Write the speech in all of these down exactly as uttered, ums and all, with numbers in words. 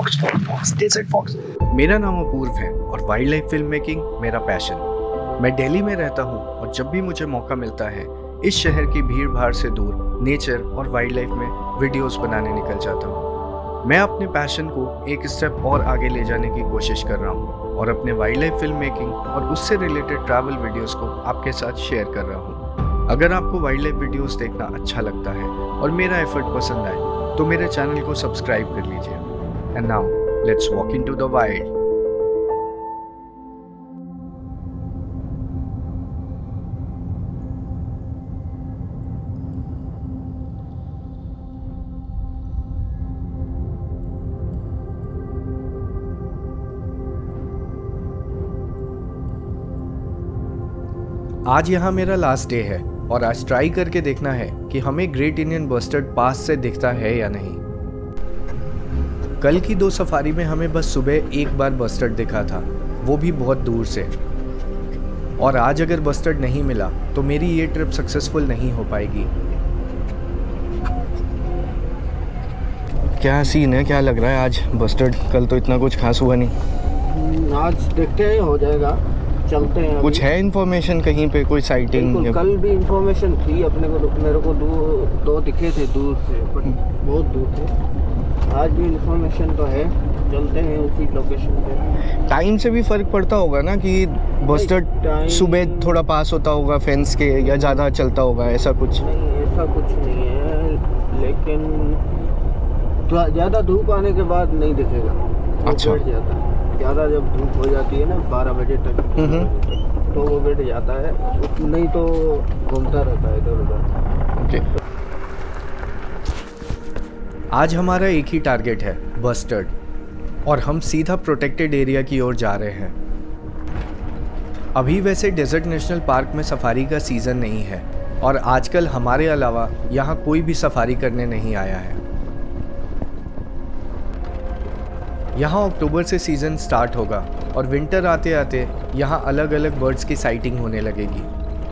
मेरा नाम अपूर्व है और वाइल्ड लाइफ फिल्म मेकिंग मेरा पैशन। मैं दिल्ली में रहता हूँ और जब भी मुझे मौका मिलता है इस शहर की भीड़ भाड़ से दूर नेचर और वाइल्ड लाइफ में वीडियोस बनाने निकल जाता हूँ। मैं अपने पैशन को एक स्टेप और आगे ले जाने की कोशिश कर रहा हूँ और अपने वाइल्ड लाइफ फिल्म मेकिंग और उससे रिलेटेड ट्रैवल वीडियोस को आपके साथ शेयर कर रहा हूँ। अगर आपको वाइल्ड लाइफ वीडियोस देखना अच्छा लगता है और मेरा एफर्ट पसंद आए तो मेरे चैनल को सब्सक्राइब कर लीजिए। And now, let's walk into the wild. आज यहाँ मेरा लास्ट डे है और आज ट्राई करके देखना है कि हमें ग्रेट इंडियन बस्टर्ड पास से दिखता है या नहीं। कल की दो सफारी में हमें बस सुबह एक बार बस्टर्ड दिखा था, वो भी बहुत दूर से। और आज अगर बस्टर्ड नहीं मिला तो मेरी ये ट्रिप सक्सेसफुल नहीं हो पाएगी। क्या सीन है, क्या लग रहा है आज बस्टर्ड? कल तो इतना कुछ खास हुआ नहीं। आज देखते हैं, हो जाएगा, चलते हैं। कुछ है इन्फॉर्मेशन कहीं पे, कोई साइटिंग? कल भी इन्फॉर्मेशन थी अपने को, मेरे को दो दो दिखे थे दूर से, पर बहुत दूर थे। आज भी इन्फॉर्मेशन तो है, चलते हैं उसी लोकेशन पे। टाइम से भी फर्क पड़ता होगा ना कि बस्टर्ड सुबह थोड़ा पास होता होगा फेंस के या ज़्यादा चलता होगा, ऐसा कुछ? नहीं, ऐसा कुछ नहीं है, लेकिन ज़्यादा धूप आने के बाद नहीं दिखेगा। अच्छा। बैठ जाता है ज़्यादा, जब धूप हो जाती है ना बारह बजे तक तो वो बैठ जाता है, नहीं तो घूमता रहता है इधर उधर। ओके। आज हमारा एक ही टारगेट है, बस्टर्ड, और हम सीधा प्रोटेक्टेड एरिया की ओर जा रहे हैं। अभी वैसे डेजर्ट नेशनल पार्क में सफारी का सीज़न नहीं है और आजकल हमारे अलावा यहाँ कोई भी सफारी करने नहीं आया है। यहाँ अक्टूबर से सीज़न स्टार्ट होगा और विंटर आते आते यहाँ अलग अलग बर्ड्स की साइटिंग होने लगेगी।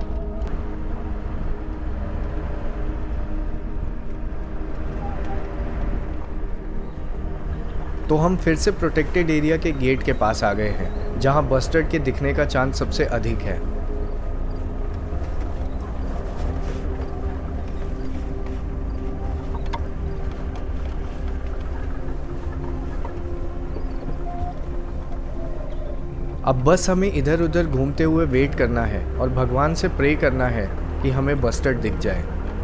तो हम फिर से प्रोटेक्टेड एरिया के गेट के पास आ गए हैं, जहां बस्टर्ड के दिखने का चांस सबसे अधिक है। अब बस हमें इधर उधर घूमते हुए वेट करना है और भगवान से प्रे करना है कि हमें बस्टर्ड दिख जाए।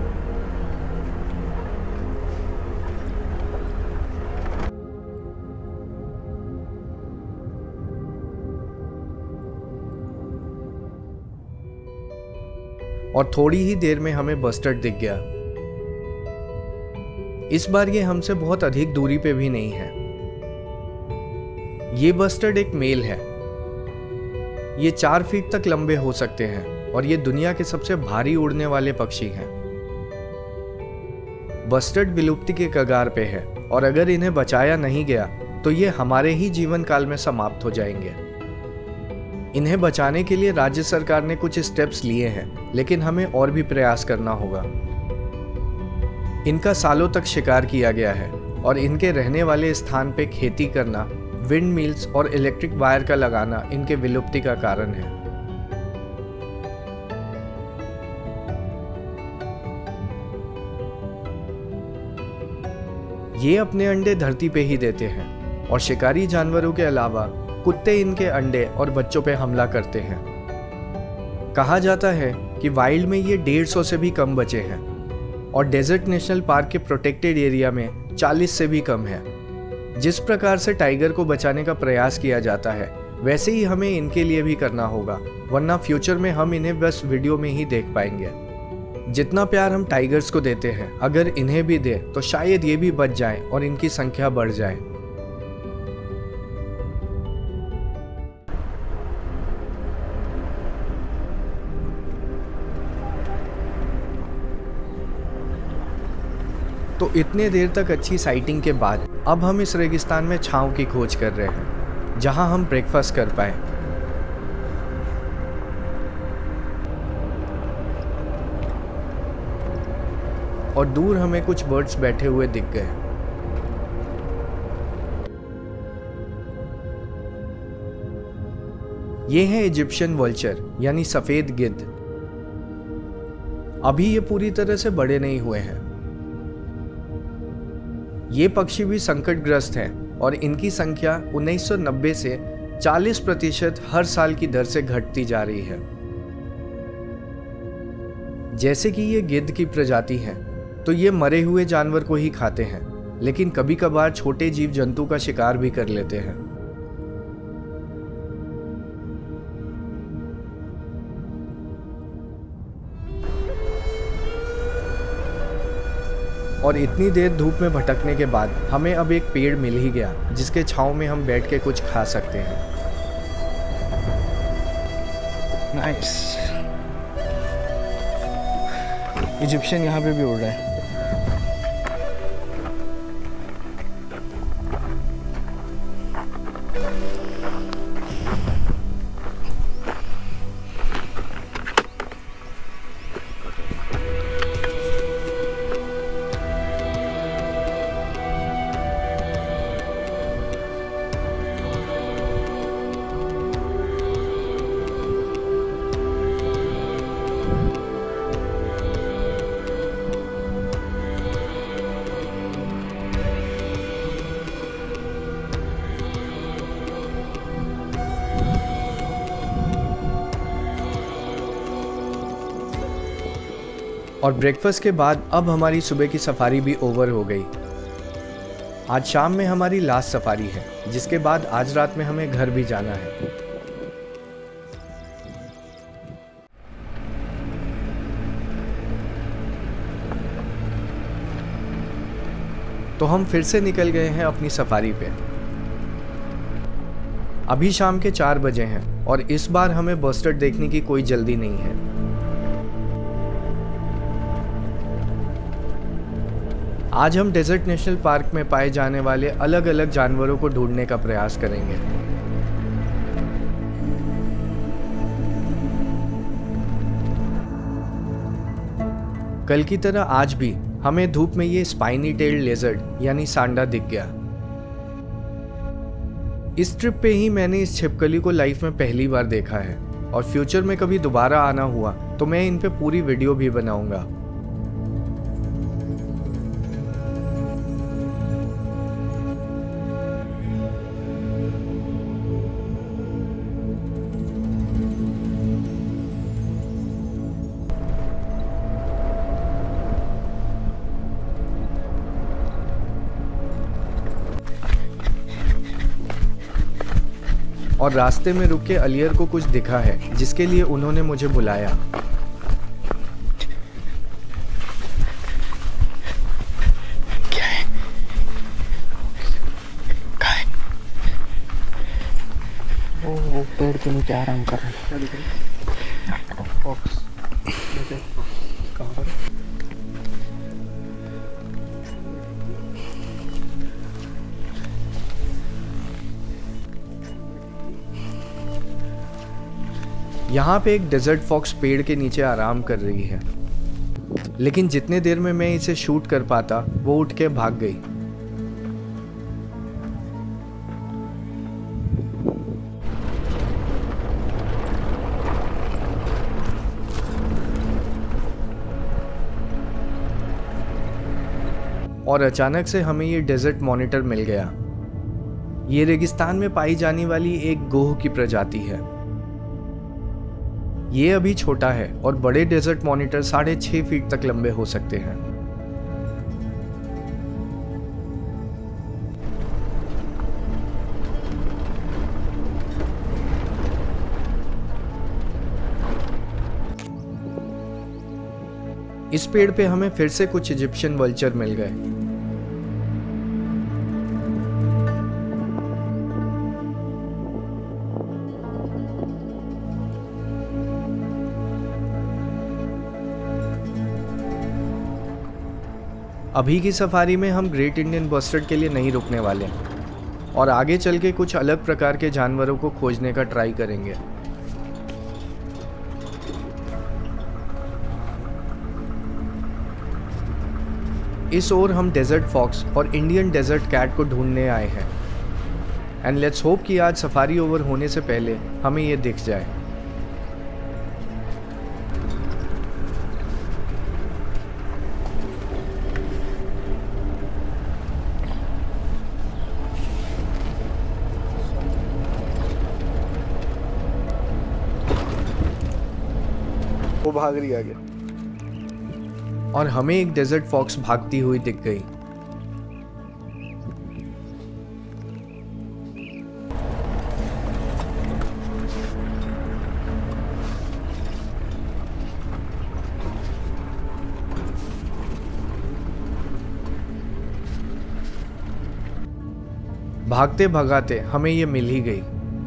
और थोड़ी ही देर में हमें बस्टर्ड दिख गया। इस बार ये हमसे बहुत अधिक दूरी पे भी नहीं है। ये बस्टर्ड एक मेल है। ये चार फीट तक लंबे हो सकते हैं और ये दुनिया के सबसे भारी उड़ने वाले पक्षी हैं। बस्टर्ड विलुप्ति के कगार पे है और अगर इन्हें बचाया नहीं गया तो ये हमारे ही जीवन काल में समाप्त हो जाएंगे। इन्हें बचाने के लिए राज्य सरकार ने कुछ स्टेप्स लिए हैं, लेकिन हमें और भी प्रयास करना होगा। इनका सालों तक शिकार किया गया है और इनके रहने वाले स्थान पे खेती करना, विंड मिल्स और इलेक्ट्रिक वायर का लगाना इनके विलुप्ति का कारण है। ये अपने अंडे धरती पे ही देते हैं और शिकारी जानवरों के अलावा कुत्ते इनके अंडे और बच्चों पे हमला करते हैं। कहा जाता है कि वाइल्ड में ये डेढ़ सौ से भी कम बचे हैं और डेजर्ट नेशनल पार्क के प्रोटेक्टेड एरिया में चालीस से भी कम है। जिस प्रकार से टाइगर को बचाने का प्रयास किया जाता है वैसे ही हमें इनके लिए भी करना होगा, वरना फ्यूचर में हम इन्हें बस वीडियो में ही देख पाएंगे। जितना प्यार हम टाइगर्स को देते हैं, अगर इन्हें भी दे तो शायद ये भी बच जाएं और इनकी संख्या बढ़ जाए। तो इतने देर तक अच्छी साइटिंग के बाद अब हम इस रेगिस्तान में छांव की खोज कर रहे हैं, जहां हम ब्रेकफास्ट कर पाए। और दूर हमें कुछ बर्ड्स बैठे हुए दिख गए। ये है इजिप्शियन वल्चर यानी सफेद गिद्ध। अभी ये पूरी तरह से बड़े नहीं हुए हैं। ये पक्षी भी संकटग्रस्त हैं और इनकी संख्या उन्नीस सौ नब्बे से चालीस प्रतिशत हर साल की दर से घटती जा रही है। जैसे कि ये गिद्ध की प्रजाति है तो ये मरे हुए जानवर को ही खाते हैं, लेकिन कभी कभार छोटे जीव जंतु का शिकार भी कर लेते हैं। और इतनी देर धूप में भटकने के बाद हमें अब एक पेड़ मिल ही गया जिसके छांव में हम बैठ के कुछ खा सकते हैं। नाइस। इजिप्शियन यहाँ पे भी उड़ रहा है। और ब्रेकफास्ट के बाद अब हमारी सुबह की सफारी भी ओवर हो गई। आज शाम में हमारी लास्ट सफारी है, जिसके बाद आज रात में हमें घर भी जाना है। तो हम फिर से निकल गए हैं अपनी सफारी पे। अभी शाम के चार बजे हैं और इस बार हमें बस्टर्ड देखने की कोई जल्दी नहीं है। आज हम डेजर्ट नेशनल पार्क में पाए जाने वाले अलग अलग जानवरों को ढूंढने का प्रयास करेंगे। कल की तरह आज भी हमें धूप में ये स्पाइनी टेल्ड लेजर्ड यानी सांडा दिख गया। इस ट्रिप पे ही मैंने इस छिपकली को लाइफ में पहली बार देखा है और फ्यूचर में कभी दोबारा आना हुआ तो मैं इन पे पूरी वीडियो भी बनाऊंगा। और रास्ते में रुक के अलियर को कुछ दिखा है जिसके लिए उन्होंने मुझे बुलाया। क्या है? क्या है? वो वो पेड़ के नीचे आराम कर रहे हैं। फॉक्स कहाँ पर? यहाँ पे एक डेजर्ट फॉक्स पेड़ के नीचे आराम कर रही है, लेकिन जितने देर में मैं इसे शूट कर पाता वो उठ के भाग गई। और अचानक से हमें ये डेजर्ट मॉनिटर मिल गया। ये रेगिस्तान में पाई जाने वाली एक गोह की प्रजाति है। ये अभी छोटा है और बड़े डेजर्ट मॉनिटर साढ़े छह फीट तक लंबे हो सकते हैं। इस पेड़ पे हमें फिर से कुछ इजिप्शियन वल्चर मिल गए। अभी की सफारी में हम ग्रेट इंडियन बस्टर्ड के लिए नहीं रुकने वाले और आगे चल के कुछ अलग प्रकार के जानवरों को खोजने का ट्राई करेंगे। इस ओर हम डेजर्ट फॉक्स और इंडियन डेजर्ट कैट को ढूंढने आए हैं। एंड लेट्स होप कि आज सफारी ओवर होने से पहले हमें ये दिख जाए। वो भाग रही आगे और हमें एक डेजर्ट फॉक्स भागती हुई दिख गई। भागते भगाते हमें ये मिल ही गई।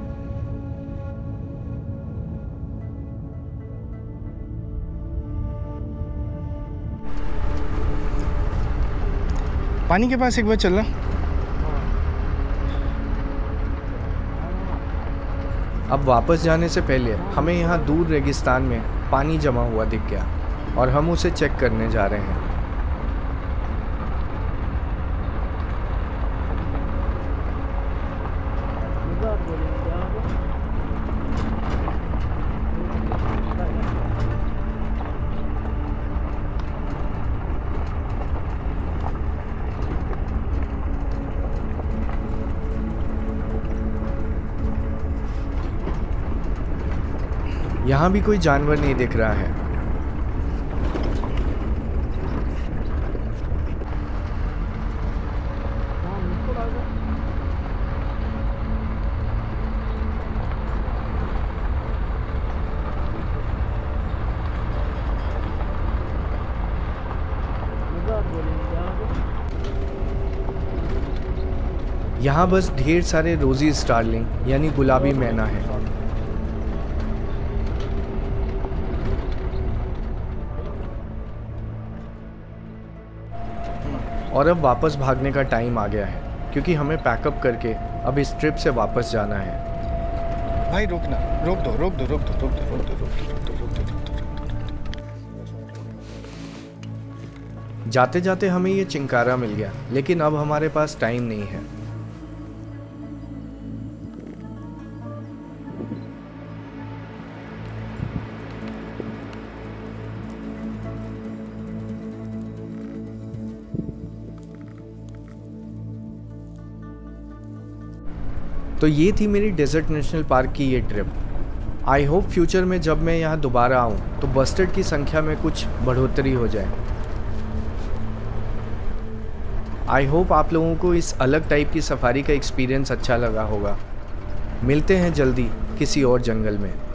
पानी के पास एक बार चलना। अब वापस जाने से पहले हमें यहाँ दूर रेगिस्तान में पानी जमा हुआ दिख गया और हम उसे चेक करने जा रहे हैं। यहाँ भी कोई जानवर नहीं दिख रहा है। यहाँ बस ढेर सारे रोजी स्टारलिंग यानी गुलाबी मैना है। और अब वापस भागने का टाइम आ गया है क्योंकि हमें पैकअप करके अब इस ट्रिप से वापस जाना है। भाई रोकना, रोक दो रोक दो रोक दो रोक दो रोक दो रोक दो रोक दो रोक दो। जाते जाते हमें ये चिंकारा मिल गया, लेकिन अब हमारे पास टाइम नहीं है। तो ये थी मेरी डेजर्ट नेशनल पार्क की ये ट्रिप। आई होप फ्यूचर में जब मैं यहाँ दोबारा आऊँ तो बस्टर्ड की संख्या में कुछ बढ़ोतरी हो जाए। आई होप आप लोगों को इस अलग टाइप की सफारी का एक्सपीरियंस अच्छा लगा होगा। मिलते हैं जल्दी किसी और जंगल में।